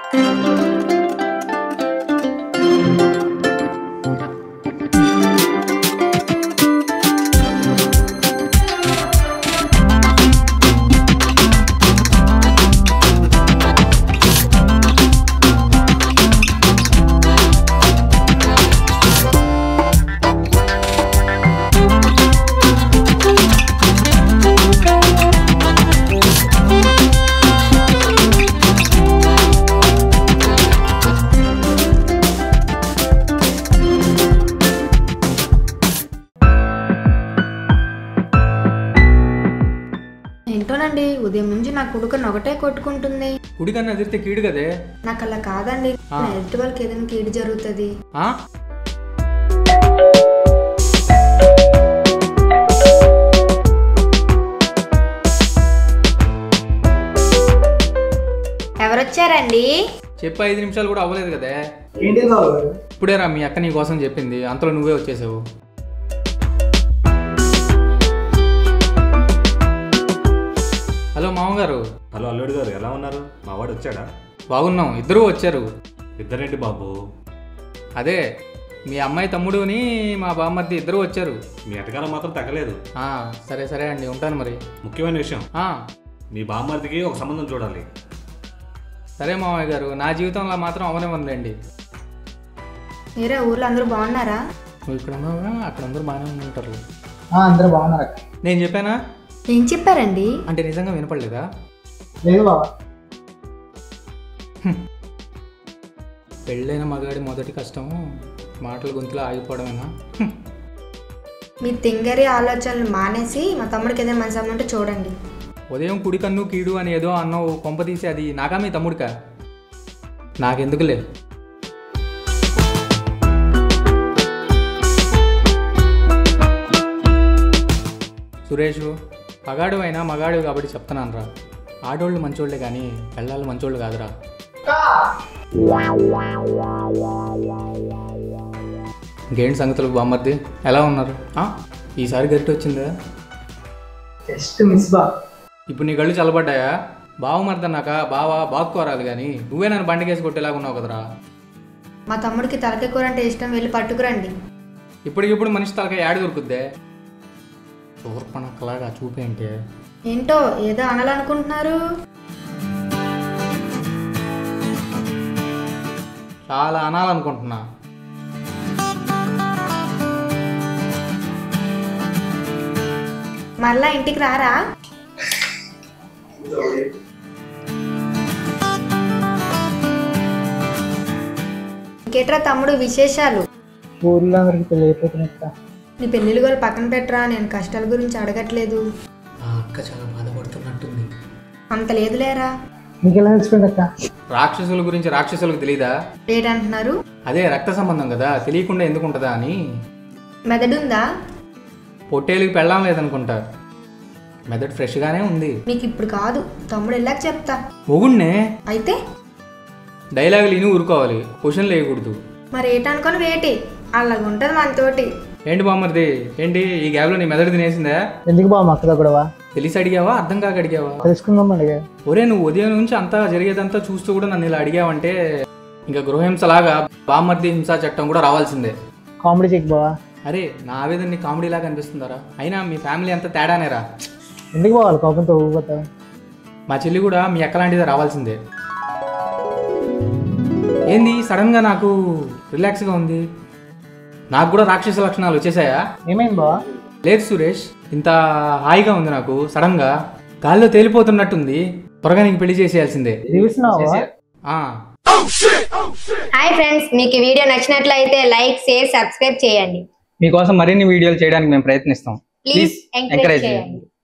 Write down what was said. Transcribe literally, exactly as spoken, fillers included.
ఏంటోనండి ఉదయం నుంచి నా కొడుకుని ఒకటే కొట్టుకుంటుంది. కుడికన్నా ఎదిరితే కీడు కదే. నాకు అలా కాదండి, ఎదుటి వాళ్ళకి ఏదైనా కీడు జరుగుతుంది. ఎవరొచ్చారండి? చెప్పి ఐదు నిమిషాలు కూడా అవ్వలేదు కదే. ఇప్పుడేరా మీ అక్క నీ కోసం చెప్పింది, అంతలో నువ్వే వచ్చేసావు. హలో మామగారు. హలో అల్లుడు గారు, ఎలా ఉన్నారు? మా వాడు వచ్చాడా? బాగున్నాం, ఇద్దరు వచ్చారు. ఇద్దరేంటి బాబు? అదే మీ అమ్మాయి తమ్ముడుని మా బామ్మర్ది ఇద్దరు వచ్చారు. మీ ఎటకారం మాత్రం తగ్గలేదు. సరే సరే అండి, ఉంటాను మరి. ముఖ్యమైన విషయం, మీ బామ్మర్దికి ఒక సంబంధం చూడాలి. సరే మామయ్య గారు, నా జీవితంలో మాత్రం అవనివ్వనులేండి. మీరే ఊర్లో అందరూ బాగున్నారా? నువ్వు ఇక్కడ ఉన్నావుగా, అక్కడ అందరూ బాగానే ఉంటారు. అందరూ బాగున్నారా? నేను చెప్పానా? ఏం చెప్పారండి? అంటే నిజంగా వినపడలేదా? లేదు బాబా. పెళ్ళైన మగాడి మొదటి కష్టము మాటల గొంతులో ఆగిపోవడమేనా? మీ తింగరి ఆలోచనలు మానేసి మా తమ్ముడికి ఏదైనా మంచి అమ్మంటే చూడండి. ఉదయం కుడి కన్ను కీడు అని ఏదో అన్నావు, కొంప తీసి అది నాకా మీ తమ్ముడికా? నాకెందుకులే. సురేష్, పగాడు అయినా మగాడు కాబట్టి చెప్తున్నాను రా, ఆడోళ్ళు మంచోళ్ళే కానీ పెళ్ళాళ్ళు మంచోళ్ళు కాదురా. ఇంకేంటి సంగతులు బామ్మర్ది, ఎలా ఉన్నారు? ఈసారి గట్టి వచ్చిందా? ఇప్పుడు నీ కళ్ళు చల్లబడ్డాయా? బావు మర్దన్నాక బావా బాగుకోరాలి కానీ నువ్వే నన్ను బండికేసి కొట్టేలాగా ఉన్నావు కదరా. మా తమ్ముడికి తలకాయ కూర అంటే ఇష్టం, వెళ్ళి పట్టుకురండి. ఇప్పటికిప్పుడు మనిషి తలకాయ యాడ దొరుకుద్దే? చూర్పణక్కలాగా చూపేంటే. ఏంటో ఏదో అనాలనుకుంటున్నారు? చాలా అనాలనుకుంటున్నా. మళ్ళా ఇంటికి రారా? ఇంకేట్రా తమ్ముడు విశేషాలు? ఊర్లో అందరికి పెళ్ళి అయిపోతున్నా. నీ పెళ్ళిళ్ళు కూడా పక్కన పెట్టరా, నేను కష్టాల గురించి అడగట్లేదు. ఆ అక్క చాలా బాధపడుతున్నట్టుంది. అంత లేదులేరా. మీకు ఎలా తెలిసిపోయింది అక్క? రాక్షసుల గురించి రాక్షసులకు తెలీదా? ఏంటంటున్నారు? అదే రక్త సంబంధం కదా, తెలియకుండా ఎందుకుంటుందా అని. మెదడుందా? పొట్టేలుకి పెళ్ళాం లేదనుకుంటా, మెదడు ఫ్రెష్గానే ఉంది. మీకు ఇప్పుడు కాదు, తమ్ముడు వెళ్ళాక చెప్తా. మొగుణ్ణే అయితే డైలాగులు ఇని ఊరుకోవాలి, క్వశ్చన్లు వేయకూడదు. మరి ఏటనుకొని వేటి అలాగుంటది మనతోటి. ఏంటి బామ్మర్ది, ఏంటి ఈ గ్యాప్లో నీ మెదడు తినేసిందా? ఎందుకు బాబు అక్కడ కూడా తెలిసి అడిగావా, అర్థం కాక అడిగావా? తెలుసుకుందాం అడిగా. ఒరే నువ్వు ఉదయం నుంచి అంతా జరిగేదంతా చూస్తూ కూడా నన్ను ఇలా అడిగావంటే ఇంకా గృహహింసలాగా బామ్మర్ది హింసా చట్టం కూడా రావాల్సిందే. కామెడీ చెక్ బావా. అరే నా ఆవేదన నీ కామెడీ లాగా అనిపిస్తుందారా? అయినా మీ ఫ్యామిలీ అంతా తేడానేరా. ఎందుకు పోవాలి కోపంతో ఊగిపోతావు? మా చెల్లి కూడా మీ అక్కలాంటిదే రావాల్సిందే. ఏంది సడన్గా నాకు రిలాక్స్గా ఉంది? నాకు కూడా రాక్షస లక్షణాలు వచ్చేసాయా? ఏమైంది బావా? లేదు సురేష్, ఇంత హాయిగా ఉంది నాకు. సడన్గా గాల్లో తేలిపోతున్నట్టుంది. త్వరగా నీకు పెళ్లి చేసేయాల్సిందే. హాయ్ ఫ్రెండ్స్, మీకు ఈ వీడియో నచ్చినట్లయితే లైక్, షేర్, సబ్స్క్రైబ్ చేయండి. మీకోసం మరిన్ని వీడియోలు చేయడానికి మేము ప్రయత్నిస్తాం. ప్లీజ్ ఎంకరేజ్ చేయండి.